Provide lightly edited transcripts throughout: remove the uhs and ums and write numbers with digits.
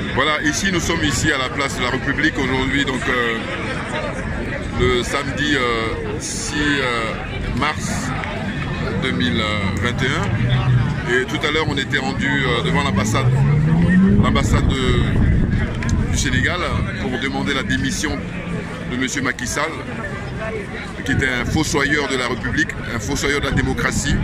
Voilà, ici nous sommes ici à la place de la République aujourd'hui, donc le samedi 6 mars 2021. Et tout à l'heure on était rendu devant l'ambassade du Sénégal pour demander la démission de M. Macky Sall, qui était un fossoyeur de la République, un fossoyeur de la démocratie.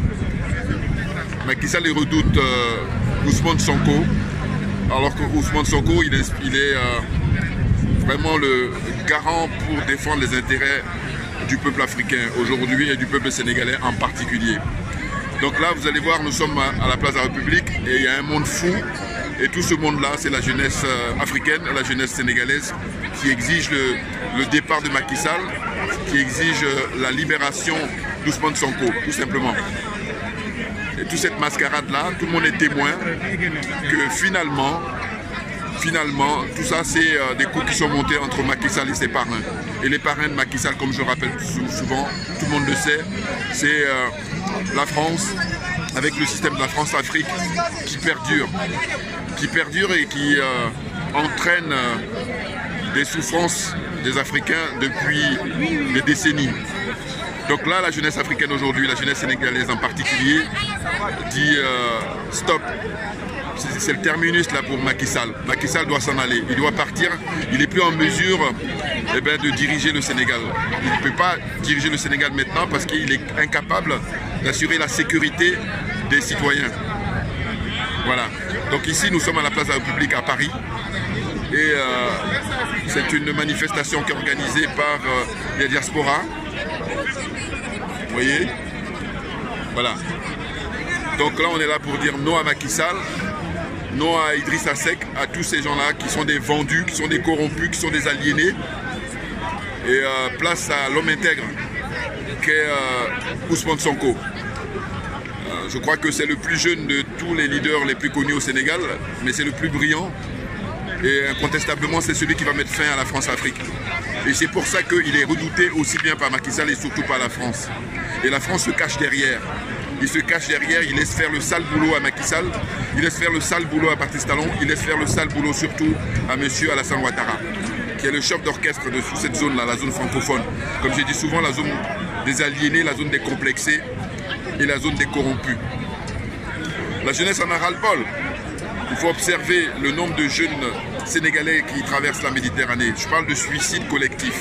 Macky Sall redoute Ousmane Sonko, alors que Ousmane Sonko il est vraiment le garant pour défendre les intérêts du peuple africain aujourd'hui et du peuple sénégalais en particulier. Donc là vous allez voir, nous sommes à la place de la République et il y a un monde fou, et tout ce monde là c'est la jeunesse africaine, la jeunesse sénégalaise qui exige le départ de Macky Sall, qui exige la libération d'Ousmane Sonko, tout simplement. Et toute cette mascarade-là, tout le monde est témoin que finalement, tout ça, c'est des coups qui sont montés entre Macky Sall et ses parrains. Et les parrains de Macky Sall, comme je le rappelle souvent, tout le monde le sait, c'est la France, avec le système de la France-Afrique, qui perdure et qui entraîne des souffrances des Africains depuis des décennies. Donc là, la jeunesse africaine aujourd'hui, la jeunesse sénégalaise en particulier, dit stop. C'est le terminus là pour Macky Sall. Macky Sall doit s'en aller, il doit partir, il n'est plus en mesure de diriger le Sénégal. Il ne peut pas diriger le Sénégal maintenant parce qu'il est incapable d'assurer la sécurité des citoyens. Voilà. Donc ici, nous sommes à la place de la République à Paris. Et c'est une manifestation qui est organisée par la diaspora. Vous voyez? Voilà. Donc là, on est là pour dire non à Macky Sall, non à Idrissa Seck, à tous ces gens-là qui sont des vendus, qui sont des corrompus, qui sont des aliénés. Et place à l'homme intègre, qu'est Ousmane Sonko. Je crois que c'est le plus jeune de tous les leaders les plus connus au Sénégal, mais c'est le plus brillant. Et incontestablement, c'est celui qui va mettre fin à la France-Afrique. Et c'est pour ça qu'il est redouté aussi bien par Macky Sall et surtout par la France. Et la France se cache derrière. Il se cache derrière, il laisse faire le sale boulot à Macky Sall, il laisse faire le sale boulot à Patrice Talon, il laisse faire le sale boulot surtout à M. Alassane Ouattara, qui est le chef d'orchestre de toute cette zone-là, la zone francophone. Comme j'ai dit souvent, la zone des aliénés, la zone des complexés et la zone des corrompus. La jeunesse en a ras-le-bol. Il faut observer le nombre de jeunes Sénégalais qui traversent la Méditerranée. Je parle de suicide collectif.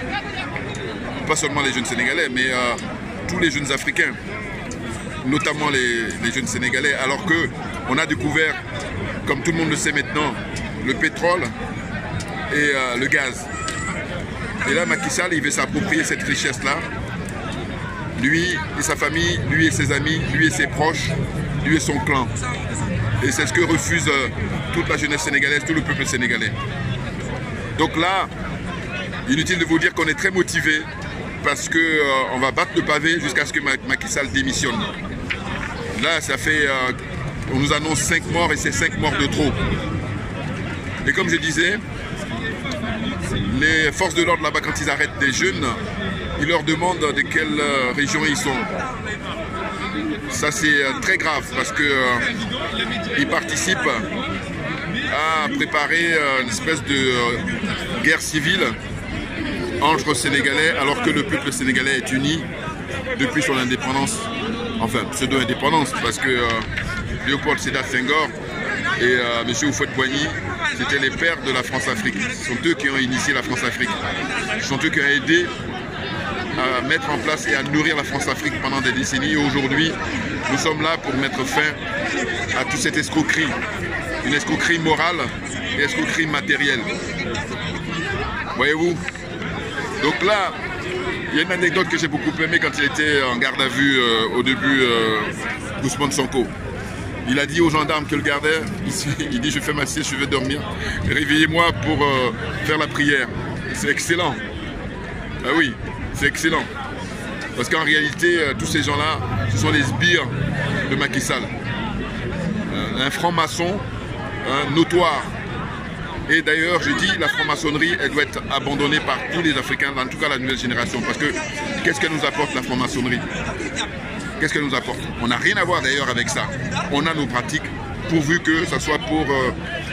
Pas seulement les jeunes Sénégalais, mais tous les jeunes Africains, notamment les jeunes Sénégalais, alors qu'on a découvert, comme tout le monde le sait maintenant, le pétrole et le gaz. Et là, Macky Sall, il veut s'approprier cette richesse-là. Lui et sa famille, lui et ses amis, lui et ses proches, lui et son clan. Et c'est ce que refuse toute la jeunesse sénégalaise, tout le peuple sénégalais. Donc là, inutile de vous dire qu'on est très motivé parce qu'on va battre le pavé jusqu'à ce que Macky Sall démissionne. Là, ça fait, on nous annonce 5 morts et c'est 5 morts de trop. Et comme je disais, les forces de l'ordre là-bas, quand ils arrêtent des jeunes, ils leur demandent de quelle région ils sont. Ça c'est très grave parce qu'ils participent à préparer une espèce de guerre civile entre Sénégalais, alors que le peuple sénégalais est uni depuis son indépendance, enfin pseudo-indépendance, parce que Léopold Sédar Senghor et M. Houphouët-Boigny, c'était les pères de la France-Afrique. Ce sont eux qui ont initié la France-Afrique. Ce sont eux qui ont aidé à mettre en place et à nourrir la France-Afrique pendant des décennies. Et aujourd'hui, nous sommes là pour mettre fin à toute cette escroquerie. Une escroquerie morale et escroquerie matérielle. Voyez-vous? Donc là, il y a une anecdote que j'ai beaucoup aimée quand il était en garde à vue au début d'Ousmane Sonko. Il a dit aux gendarmes que le gardaient, il dit je fais ma sieste, je vais dormir, réveillez-moi pour faire la prière. C'est excellent. Ah oui, c'est excellent. Parce qu'en réalité, tous ces gens-là, ce sont les sbires de Macky Sall. Un franc-maçon notoire. Et d'ailleurs, je dis, la franc-maçonnerie, elle doit être abandonnée par tous les Africains, en tout cas la nouvelle génération. Parce que, qu'est-ce qu'elle nous apporte, la franc-maçonnerie? Qu'est-ce qu'elle nous apporte? On n'a rien à voir d'ailleurs avec ça. On a nos pratiques, pourvu que ça soit pour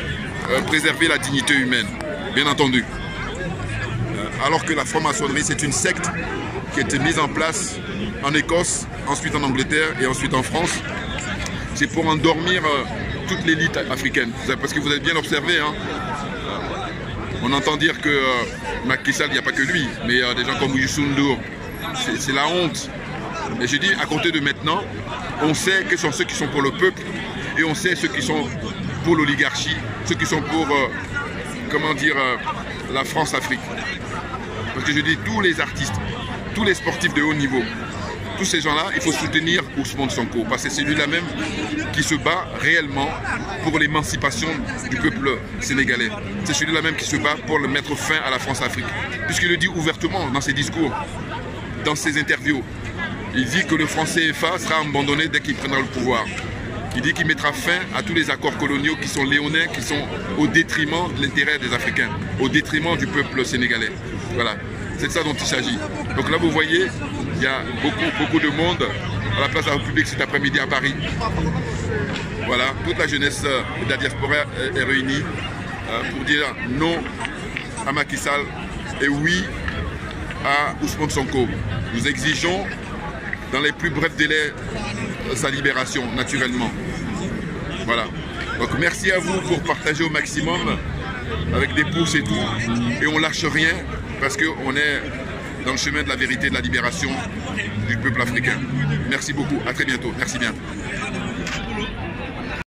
préserver la dignité humaine, bien entendu. Alors que la franc-maçonnerie, c'est une secte qui a été mise en place en Écosse, ensuite en Angleterre et ensuite en France. C'est pour endormir toute l'élite africaine. Parce que vous avez bien observé, hein, on entend dire que Macky Sall, il n'y a pas que lui, mais des gens comme Youssou N'Dour, c'est la honte. Et je dis, à compter de maintenant, on sait que sont ceux qui sont pour le peuple et on sait ceux qui sont pour l'oligarchie, ceux qui sont pour, comment dire, la France-Afrique. Parce que je dis, tous les artistes, tous les sportifs de haut niveau, tous ces gens-là, il faut soutenir Ousmane Sonko, parce que c'est lui-là même qui se bat réellement pour l'émancipation du peuple sénégalais. C'est celui-là même qui se bat pour le mettre fin à la France-Afrique. Puisqu'il le dit ouvertement dans ses discours, dans ses interviews. Il dit que le franc CFA sera abandonné dès qu'il prendra le pouvoir. Il dit qu'il mettra fin à tous les accords coloniaux qui sont léonins, qui sont au détriment de l'intérêt des Africains, au détriment du peuple sénégalais. Voilà, c'est de ça dont il s'agit. Donc là, vous voyez, il y a beaucoup de monde à la place de la République cet après-midi à Paris. Voilà, toute la jeunesse de la diaspora est réunie pour dire non à Macky Sall et oui à Ousmane Sonko. Nous exigeons dans les plus brefs délais sa libération, naturellement. Voilà. Donc merci à vous pour partager au maximum avec des pouces et tout. Et on lâche rien parce qu'on est dans le chemin de la vérité, de la libération du peuple africain. Merci beaucoup. À très bientôt. Merci bien.